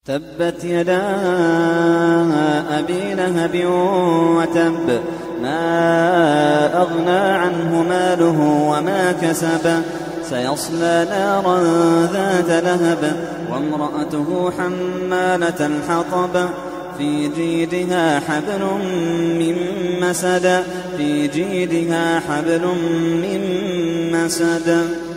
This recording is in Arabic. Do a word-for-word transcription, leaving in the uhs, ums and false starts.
تبت يدا أبي لهب وتب ما أغنى عنه ماله وما كسب سيصلى نارا ذات لهب وامرأته حمالة الحطب في جيدها حبل من مسد في جيدها حبل من مسد